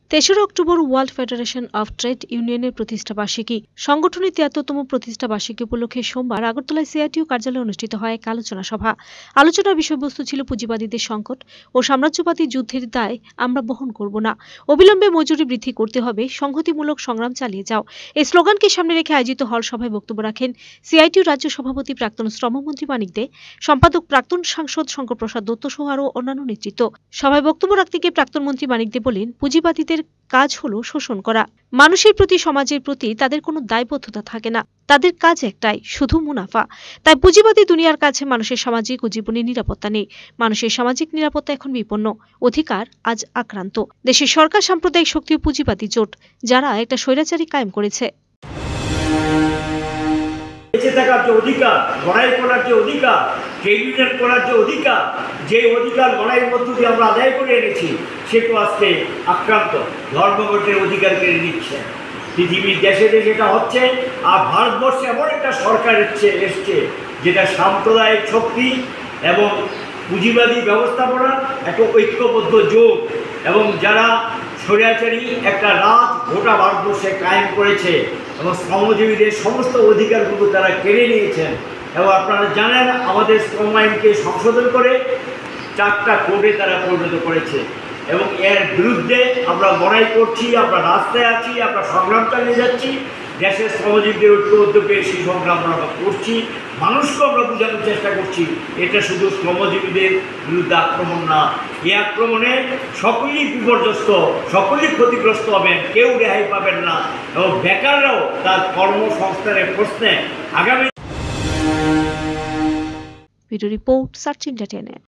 তেসরা October world federation of trade ইউনিয়নের প্রতিষ্ঠা বার্ষিকী। সংগঠনের ৭৩তম প্রতিষ্ঠা বার্ষিকী উপলক্ষে সোমবার আগরতলায় সিআইটিইউ কার্যালয়ে অনুষ্ঠিত হয় এক আলোচনা সভা। আলোচনার বিষয়বস্তু ছিল পুঁজিবাদীদের সংকট ও সাম্রাজ্যবাদী যুদ্ধের দায় আমরা বহন করব না, অবিলম্বে মজুরি বৃদ্ধি করতে হবে, সংহতিমূলক সংগ্রাম চালিয়ে যাও। এই স্লোগানকে সামনে রেখে আয়োজিত হল সভায় বক্তব্য রাখেন সিআইটিইউ রাজ্য সভাপতি প্রাক্তন শ্রমমন্ত্রী মানিক দে, সম্পাদক প্রাক্তন সাংসদ শঙ্কর প্রসাদ দত্ত সহ আরও অন্যান্য নেতৃত্ব। সভায় বক্তব্য রাখতে গিয়ে প্রাক্তন মন্ত্রী মানিক দে বলেন, পুঁজিবাদীদের কাজ হলো শোষণ করা। মানুষের প্রতি, সমাজের প্রতি তাদের কোনো দায়বদ্ধতা থাকে না। তাদের কাজ একটাই, শুধু মুনাফা। তাই পুঁজিবাদী দুনিয়ার কাছে মানুষের সামাজিক ও জীবনের নিরাপত্তা নেই। মানুষের সামাজিক নিরাপত্তা এখন বিপন্ন, অধিকার আজ আক্রান্ত। দেশের সরকার, সাম্প্রদায়িক শক্তি ও পুঁজিবাদী জোট, যারা একটা স্বৈরাচারী কায়েম করেছে। বেঁচে থাকার যে অধিকার, লড়াই করার যে অধিকার, ট্রেড ইউনিয়ন করার যে অধিকার, যে অধিকার লড়াইয়ের মধ্য দিয়ে আমরা আদায় করে এনেছি, সেটা আজকে আক্রান্ত। ধর্মঘটের অধিকার কেড়ে নিচ্ছে পৃথিবীর দেশে দেশে এটা হচ্ছে। আর ভারতবর্ষে এমন একটা সরকার এসছে যেটা সাম্প্রদায়িক শক্তি এবং পুঁজিবাদী ব্যবস্থাপনা একটা ঐক্যবদ্ধ জোট, এবং যারা স্বৈরাচারী একটা রাজ গোটা ভারতবর্ষে কায়েম করেছে এবং শ্রমজীবীদের সমস্ত অধিকারগুলো তারা কেড়ে নিয়েছেন। এবং আপনারা জানেন, আমাদের শ্রম আইনকে সংশোধন করে 4টা কোডে তারা পরিণত করেছে, এবং এর বিরুদ্ধে আমরা লড়াই করছি, আমরা রাস্তায় আছি, আমরা সংগ্রাম চালিয়ে যাচ্ছি। দেশের শ্রমজীবীদের ঐক্যবদ্ধ পেয়ে সেই সংগ্রাম আমরা করছি। মানুষকে আমরা বোঝানোর চেষ্টা করছি এটা শুধু শ্রমজীবীদের বিরুদ্ধে আক্রমণ না, এই আক্রমণে সকলেই বিপর্যস্ত, সকলেই ক্ষতিগ্রস্ত হবেন, কেউ রেহাই পাবেন না, এবং বেকাররাও তার কর্মসংস্থানের প্রশ্নে আগামী। Video report search India.